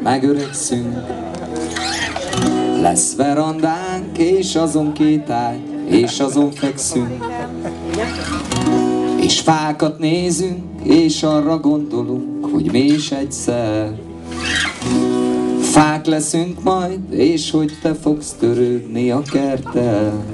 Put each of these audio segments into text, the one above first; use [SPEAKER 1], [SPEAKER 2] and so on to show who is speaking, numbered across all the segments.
[SPEAKER 1] megöregszünk. Lesz verandánk, és azon két ágy, és azon fekszünk. És fákat nézünk, és arra gondolunk, hogy mi is egyszer fák leszünk majd, és hogy te fogsz törődni a kerttel.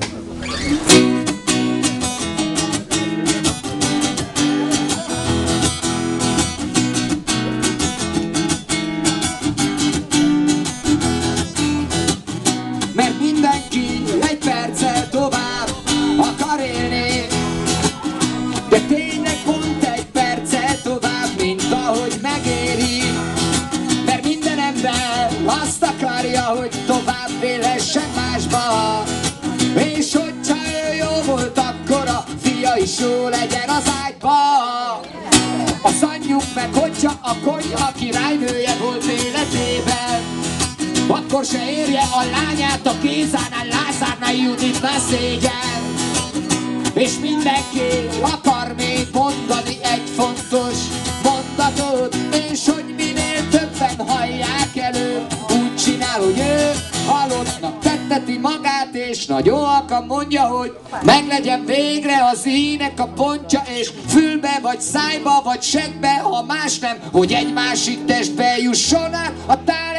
[SPEAKER 1] Mert mindenki egy perccel tovább akar élni, de tényleg pont egy perccel tovább, mint ahogy megéri. Mert minden ember azt akarja, hogy tovább élhessen másba, és hogyha ő jó volt, akkor a fia is jó legyen az ágyba. Az anyjuk meg hogyha a konyha királynője volt életében, akkor se érje a lányát a kézánál, Lázárnál, Juditnál szégyen. És mindenki akar még mondani egy fontos mondatot, és hogy minél többen hallják elő, úgy csinál, hogy ő halottnak tetteti magát, és nagy óaka mondja, hogy meglegyen végre az ínek a pontja, és fülbe, vagy szájba, vagy segbe, ha más nem, hogy egy másik testbe jusson át a tál